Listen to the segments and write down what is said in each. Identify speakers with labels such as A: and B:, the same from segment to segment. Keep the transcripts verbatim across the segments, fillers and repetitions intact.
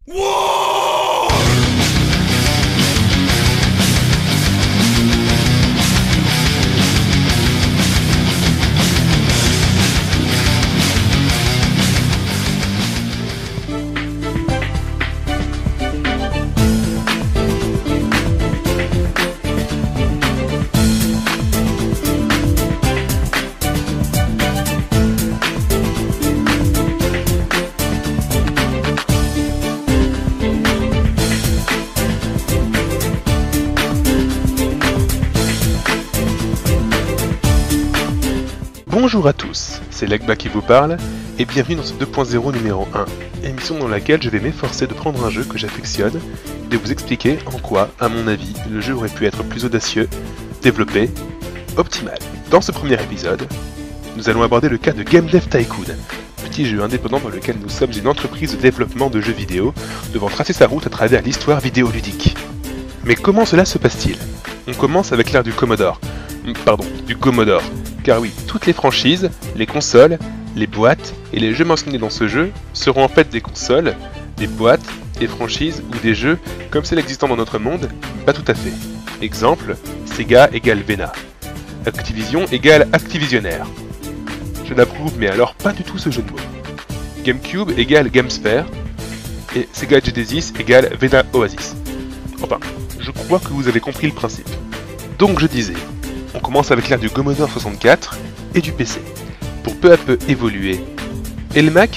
A: Bonjour à tous, c'est Legba qui vous parle, et bienvenue dans ce deux point zéro numéro un, émission dans laquelle je vais m'efforcer de prendre un jeu que j'affectionne et de vous expliquer en quoi, à mon avis, le jeu aurait pu être plus audacieux, développé, optimal. Dans ce premier épisode, nous allons aborder le cas de Game Dev Tycoon, petit jeu indépendant dans lequel nous sommes une entreprise de développement de jeux vidéo, devant tracer sa route à travers l'histoire vidéoludique. Mais comment cela se passe-t-il? On commence avec l'ère du Commodore, pardon, du Commodore. Car oui, toutes les franchises, les consoles, les boîtes et les jeux mentionnés dans ce jeu seront en fait des consoles, des boîtes, des franchises ou des jeux comme celles existant dans notre monde, pas tout à fait. Exemple, Sega égale Vena. Activision égale Activisionnaire. Je n'approuve mais alors pas du tout ce jeu de mots. GameCube égale GameSphere. Et Sega Genesis égale Vena Oasis. Enfin, je crois que vous avez compris le principe. Donc je disais, on commence avec l'ère du Commodore soixante-quatre et du P C, pour peu à peu évoluer. Et le Mac,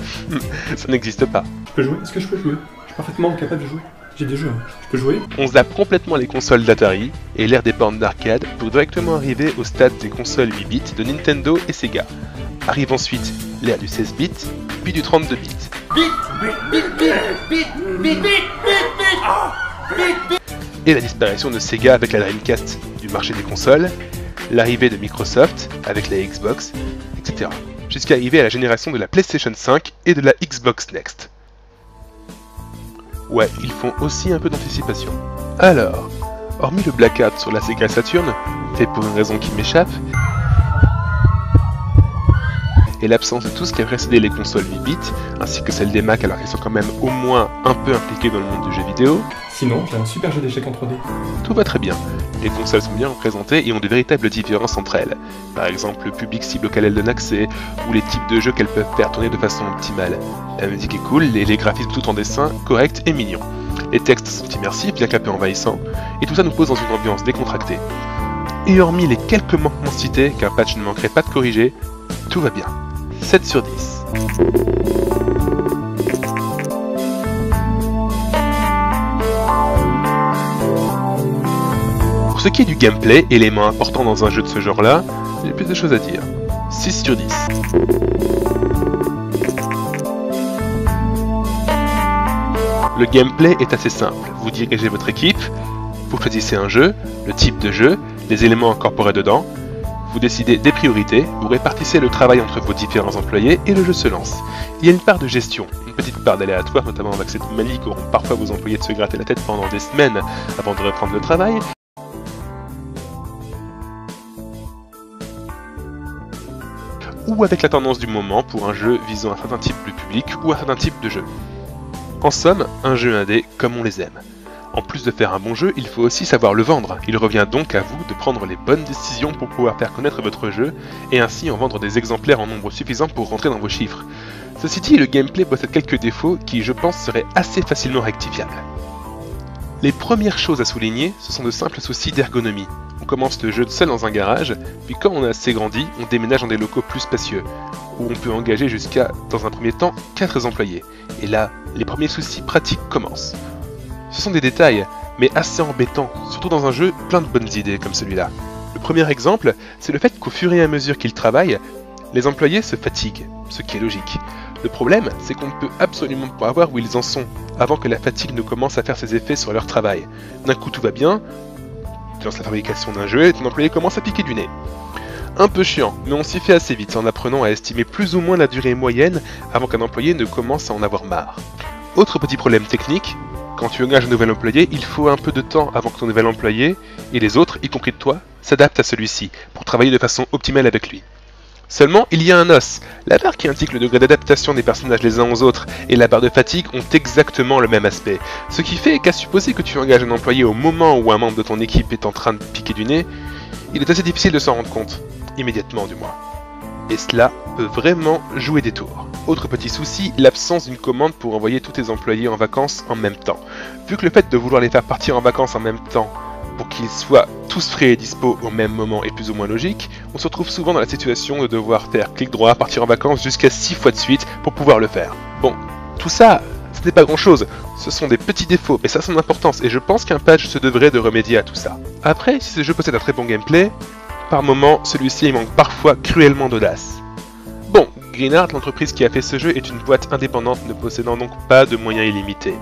A: ça n'existe pas.
B: Je peux jouer? Est-ce que je peux jouer? Je suis parfaitement capable de jouer. J'ai des jeux, hein. Je peux jouer?
A: On zappe complètement les consoles d'Atari et l'ère des bornes d'arcade pour directement arriver au stade des consoles huit bits de Nintendo et Sega. Arrive ensuite l'ère du seize bits, puis du trente-deux bits. Bit, bit, bit, bit, bit, bit, bit, bit, ah, bit, bit. Et la disparition de Sega avec la Dreamcast du marché des consoles, l'arrivée de Microsoft avec la Xbox, et cetera. Jusqu'à arriver à la génération de la PlayStation cinq et de la Xbox Next. Ouais, ils font aussi un peu d'anticipation. Alors, hormis le blackout sur la Sega Saturn, fait pour une raison qui m'échappe, et l'absence de tout ce qui a précédé les consoles huit bits, ainsi que celles des Mac alors qu'elles sont quand même au moins un peu impliquées dans le monde du jeu vidéo.
B: Sinon, j'ai un super jeu d'échecs en trois D.
A: Tout va très bien. Les consoles sont bien représentées et ont de véritables différences entre elles. Par exemple, le public cible auquel elles donnent accès, ou les types de jeux qu'elles peuvent faire tourner de façon optimale. La musique est cool, et les graphismes tout en dessin, corrects et mignons. Les textes sont immersifs, bien qu'un peu envahissants, et tout ça nous pose dans une ambiance décontractée. Et hormis les quelques manquements cités, qu'un patch ne manquerait pas de corriger, tout va bien. sept sur dix. Pour ce qui est du gameplay, élément important dans un jeu de ce genre-là, j'ai plus de choses à dire. six sur dix. Le gameplay est assez simple. Vous dirigez votre équipe, vous choisissez un jeu, le type de jeu, les éléments incorporés dedans, vous décidez des priorités, vous répartissez le travail entre vos différents employés et le jeu se lance. Il y a une part de gestion, une petite part d'aléatoire, notamment avec cette manie qu'auront parfois vos employés de se gratter la tête pendant des semaines avant de reprendre le travail. Ou avec la tendance du moment pour un jeu visant un certain type de public ou un certain type de jeu. En somme, un jeu indé comme on les aime. En plus de faire un bon jeu, il faut aussi savoir le vendre. Il revient donc à vous de prendre les bonnes décisions pour pouvoir faire connaître votre jeu, et ainsi en vendre des exemplaires en nombre suffisant pour rentrer dans vos chiffres. Ceci dit, le gameplay possède quelques défauts qui, je pense, seraient assez facilement rectifiables. Les premières choses à souligner, ce sont de simples soucis d'ergonomie. On commence le jeu seul dans un garage, puis quand on a assez grandi, on déménage dans des locaux plus spacieux, où on peut engager jusqu'à, dans un premier temps, quatre employés. Et là, les premiers soucis pratiques commencent. Ce sont des détails, mais assez embêtants, surtout dans un jeu plein de bonnes idées comme celui-là. Le premier exemple, c'est le fait qu'au fur et à mesure qu'ils travaillent, les employés se fatiguent, ce qui est logique. Le problème, c'est qu'on ne peut absolument pas voir où ils en sont, avant que la fatigue ne commence à faire ses effets sur leur travail. D'un coup tout va bien, tu lances la fabrication d'un jeu et ton employé commence à piquer du nez. Un peu chiant, mais on s'y fait assez vite en apprenant à estimer plus ou moins la durée moyenne avant qu'un employé ne commence à en avoir marre. Autre petit problème technique, quand tu engages un nouvel employé, il faut un peu de temps avant que ton nouvel employé, et les autres, y compris toi, s'adaptent à celui-ci, pour travailler de façon optimale avec lui. Seulement, il y a un os. La barre qui indique le degré d'adaptation des personnages les uns aux autres et la barre de fatigue ont exactement le même aspect. Ce qui fait qu'à supposer que tu engages un employé au moment où un membre de ton équipe est en train de piquer du nez, il est assez difficile de s'en rendre compte. Immédiatement du moins. Et cela peut vraiment jouer des tours. Autre petit souci, l'absence d'une commande pour envoyer tous tes employés en vacances en même temps. Vu que le fait de vouloir les faire partir en vacances en même temps, pour qu'ils soient tous frais et dispo au même moment est plus ou moins logique, on se retrouve souvent dans la situation de devoir faire clic droit, partir en vacances jusqu'à six fois de suite pour pouvoir le faire. Bon, tout ça, ce n'est pas grand chose, ce sont des petits défauts, mais ça a son importance, et je pense qu'un patch se devrait de remédier à tout ça. Après, si ce jeu possède un très bon gameplay, par moment, celui-ci manque parfois cruellement d'audace. Bon, Green Art, l'entreprise qui a fait ce jeu, est une boîte indépendante ne possédant donc pas de moyens illimités.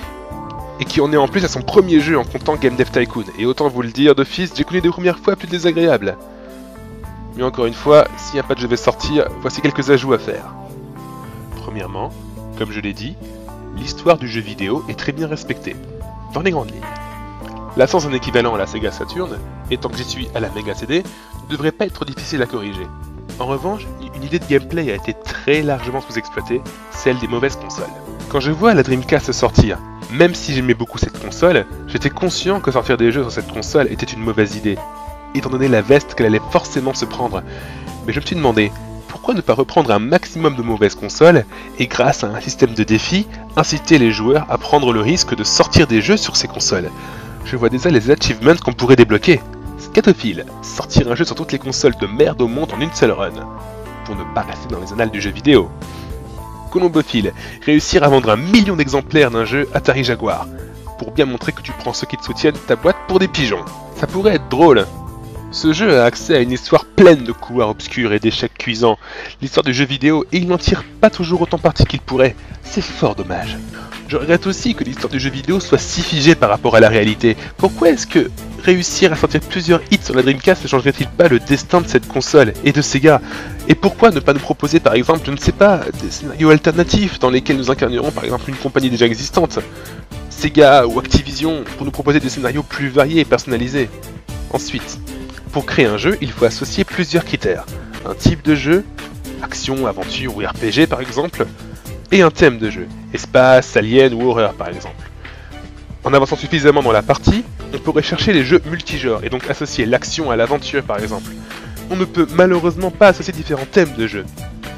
A: Et qui en est en plus à son premier jeu en comptant Game Dev Tycoon. Et autant vous le dire d'office, j'ai connu des premières fois plus désagréables. Mais encore une fois, si un patch devait sortir, voici quelques ajouts à faire. Premièrement, comme je l'ai dit, l'histoire du jeu vidéo est très bien respectée, dans les grandes lignes. L'absence d'un équivalent à la Sega Saturn, et tant que j'y suis à la Mega C D, ne devrait pas être difficile à corriger. En revanche, une idée de gameplay a été très largement sous-exploitée, celle des mauvaises consoles. Quand je vois la Dreamcast sortir, même si j'aimais beaucoup cette console, j'étais conscient que sortir des jeux sur cette console était une mauvaise idée, étant donné la veste qu'elle allait forcément se prendre. Mais je me suis demandé, pourquoi ne pas reprendre un maximum de mauvaises consoles, et grâce à un système de défi, inciter les joueurs à prendre le risque de sortir des jeux sur ces consoles. Je vois déjà les achievements qu'on pourrait débloquer. Scatophile, sortir un jeu sur toutes les consoles de merde au monde en une seule run, pour ne pas rester dans les annales du jeu vidéo. Colombophile, réussir à vendre un million d'exemplaires d'un jeu Atari Jaguar, pour bien montrer que tu prends ceux qui te soutiennent ta boîte pour des pigeons. Ça pourrait être drôle. Ce jeu a accès à une histoire pleine de couloirs obscurs et d'échecs cuisants, l'histoire du jeu vidéo, et il n'en tire pas toujours autant parti qu'il pourrait. C'est fort dommage. Je regrette aussi que l'histoire du jeu vidéo soit si figée par rapport à la réalité. Pourquoi est-ce que réussir à sortir plusieurs hits sur la Dreamcast ne changerait-il pas le destin de cette console et de Sega? Et pourquoi ne pas nous proposer par exemple, je ne sais pas, des scénarios alternatifs dans lesquels nous incarnerons par exemple une compagnie déjà existante, Sega ou Activision, pour nous proposer des scénarios plus variés et personnalisés. Ensuite, pour créer un jeu, il faut associer plusieurs critères. Un type de jeu, action, aventure ou R P G par exemple, et un thème de jeu, espace, alien ou horreur par exemple. En avançant suffisamment dans la partie, on pourrait chercher les jeux multigenres et donc associer l'action à l'aventure par exemple. On ne peut malheureusement pas associer différents thèmes de jeu.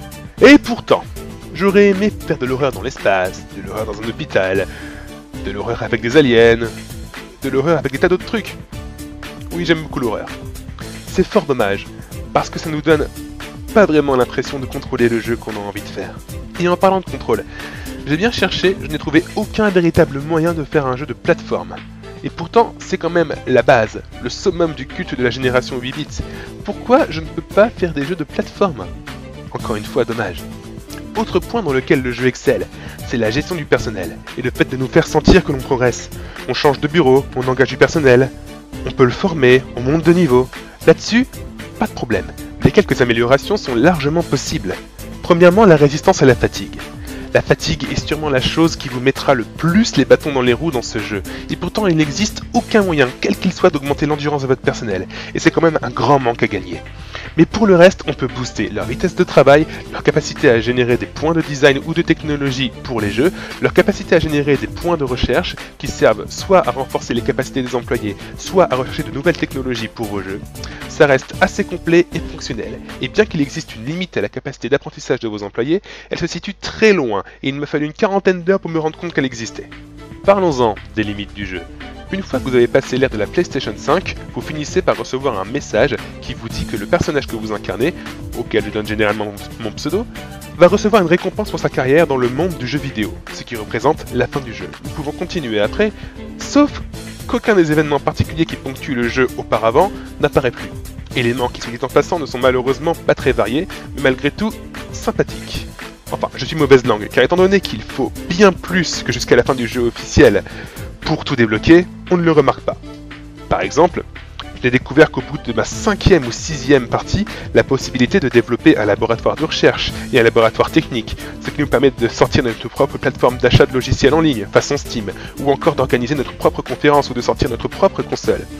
A: Et pourtant, j'aurais aimé faire de l'horreur dans l'espace, de l'horreur dans un hôpital, de l'horreur avec des aliens, de l'horreur avec des tas d'autres trucs. Oui, j'aime beaucoup l'horreur. C'est fort dommage, parce que ça nous donne pas vraiment l'impression de contrôler le jeu qu'on a envie de faire. Et en parlant de contrôle, j'ai bien cherché, je n'ai trouvé aucun véritable moyen de faire un jeu de plateforme. Et pourtant, c'est quand même la base, le summum du culte de la génération huit bits. Pourquoi je ne peux pas faire des jeux de plateforme? Encore une fois, dommage. Autre point dans lequel le jeu excelle, c'est la gestion du personnel, et le fait de nous faire sentir que l'on progresse. On change de bureau, on engage du personnel, on peut le former, on monte de niveau. Là-dessus, pas de problème. Les quelques améliorations sont largement possibles. Premièrement, la résistance à la fatigue. La fatigue est sûrement la chose qui vous mettra le plus les bâtons dans les roues dans ce jeu, et pourtant il n'existe aucun moyen, quel qu'il soit, d'augmenter l'endurance de votre personnel, et c'est quand même un grand manque à gagner. Mais pour le reste, on peut booster leur vitesse de travail, leur capacité à générer des points de design ou de technologie pour les jeux, leur capacité à générer des points de recherche qui servent soit à renforcer les capacités des employés, soit à rechercher de nouvelles technologies pour vos jeux. Ça reste assez complet et fonctionnel, et bien qu'il existe une limite à la capacité d'apprentissage de vos employés, elle se situe très loin, et il m'a fallu une quarantaine d'heures pour me rendre compte qu'elle existait. Parlons-en des limites du jeu. Une fois que vous avez passé l'ère de la PlayStation cinq, vous finissez par recevoir un message qui vous dit que le personnage que vous incarnez, auquel je donne généralement mon pseudo, va recevoir une récompense pour sa carrière dans le monde du jeu vidéo, ce qui représente la fin du jeu. Nous pouvons continuer après, sauf qu'aucun des événements particuliers qui ponctuent le jeu auparavant n'apparaît plus. Éléments qui, sont dit en passant, ne sont malheureusement pas très variés, mais malgré tout sympathiques. Enfin, je suis mauvaise langue, car étant donné qu'il faut bien plus que jusqu'à la fin du jeu officiel pour tout débloquer, on ne le remarque pas. Par exemple, je n'ai découvert qu'au bout de ma cinquième ou sixième partie, la possibilité de développer un laboratoire de recherche et un laboratoire technique, ce qui nous permet de sortir notre propre plateforme d'achat de logiciels en ligne, façon Steam, ou encore d'organiser notre propre conférence ou de sortir notre propre console.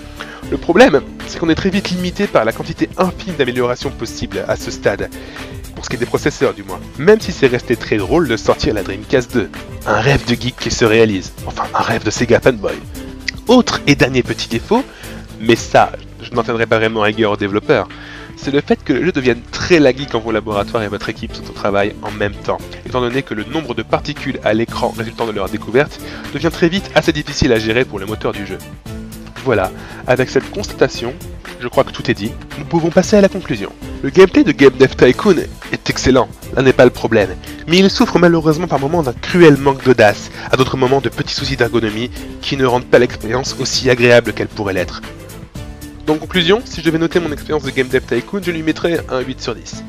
A: Le problème, c'est qu'on est très vite limité par la quantité infinie d'améliorations possibles à ce stade, pour ce qui est des processeurs du moins, même si c'est resté très drôle de sortir la Dreamcast deux. Un rêve de geek qui se réalise, enfin un rêve de Sega fanboy. Autre et dernier petit défaut, mais ça, je n'en tiendrai pas vraiment rigueur aux développeurs, c'est le fait que le jeu devienne très laggy quand vos laboratoires et votre équipe sont au travail en même temps, étant donné que le nombre de particules à l'écran résultant de leur découverte devient très vite assez difficile à gérer pour le moteur du jeu. Voilà, avec cette constatation, je crois que tout est dit, nous pouvons passer à la conclusion. Le gameplay de Game Dev Tycoon est excellent, là n'est pas le problème, mais il souffre malheureusement par moments d'un cruel manque d'audace, à d'autres moments de petits soucis d'ergonomie qui ne rendent pas l'expérience aussi agréable qu'elle pourrait l'être. Donc, en conclusion, si je devais noter mon expérience de Game Dev Tycoon, je lui mettrais un huit sur dix.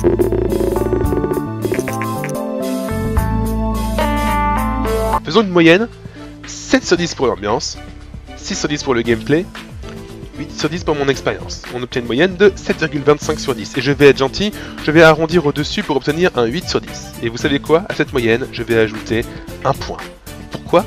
A: Faisons une moyenne, sept sur dix pour l'ambiance, six sur dix pour le gameplay, huit sur dix pour mon expérience. On obtient une moyenne de sept virgule vingt-cinq sur dix. Et je vais être gentil, je vais arrondir au-dessus pour obtenir un huit sur dix. Et vous savez quoi? À cette moyenne, je vais ajouter un point. Pourquoi?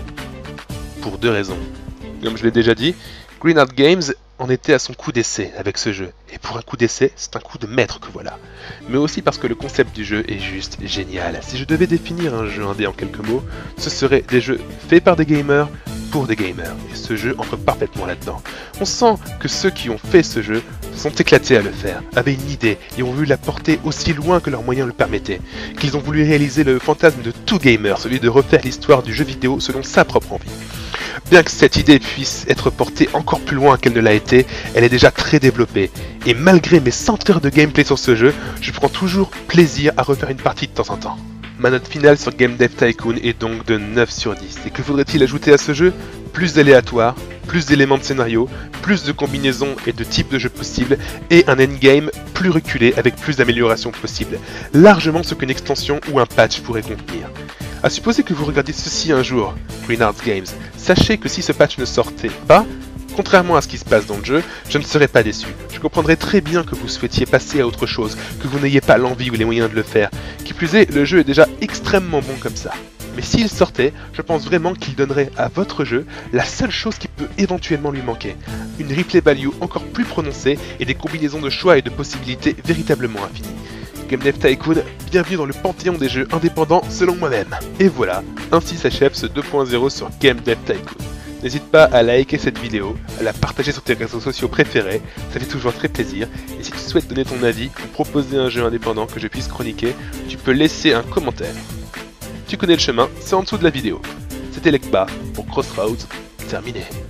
A: Pour deux raisons. Comme je l'ai déjà dit, Green Art Games en était à son coup d'essai avec ce jeu. Et pour un coup d'essai, c'est un coup de maître que voilà. Mais aussi parce que le concept du jeu est juste génial. Si je devais définir un jeu indé en quelques mots, ce serait des jeux faits par des gamers pour des gamers. Et ce jeu entre parfaitement là-dedans. On sent que ceux qui ont fait ce jeu se sont éclatés à le faire, avaient une idée et ont voulu la porter aussi loin que leurs moyens le permettaient. Qu'ils ont voulu réaliser le fantasme de tout gamer, celui de refaire l'histoire du jeu vidéo selon sa propre envie. Bien que cette idée puisse être portée encore plus loin qu'elle ne l'a été, elle est déjà très développée. Et malgré mes cent heures de gameplay sur ce jeu, je prends toujours plaisir à refaire une partie de temps en temps. Ma note finale sur Game Dev Tycoon est donc de neuf sur dix. Et que faudrait-il ajouter à ce jeu? Plus d'aléatoires, plus d'éléments de scénario, plus de combinaisons et de types de jeux possibles, et un endgame plus reculé avec plus d'améliorations possibles. Largement ce qu'une extension ou un patch pourrait contenir. À supposer que vous regardiez ceci un jour, Green Art Games, sachez que si ce patch ne sortait pas, contrairement à ce qui se passe dans le jeu, je ne serais pas déçu. Je comprendrais très bien que vous souhaitiez passer à autre chose, que vous n'ayez pas l'envie ou les moyens de le faire. Qui plus est, le jeu est déjà extrêmement bon comme ça. Mais s'il sortait, je pense vraiment qu'il donnerait à votre jeu la seule chose qui peut éventuellement lui manquer. Une replay value encore plus prononcée et des combinaisons de choix et de possibilités véritablement infinies. Game Dev Tycoon, bienvenue dans le panthéon des jeux indépendants selon moi-même. Et voilà, ainsi s'achève ce deux point zéro sur Game Dev Tycoon. N'hésite pas à liker cette vidéo, à la partager sur tes réseaux sociaux préférés, ça fait toujours très plaisir. Et si tu souhaites donner ton avis ou proposer un jeu indépendant que je puisse chroniquer, tu peux laisser un commentaire. Tu connais le chemin, c'est en dessous de la vidéo. C'était Lekba pour Crossroads, terminé.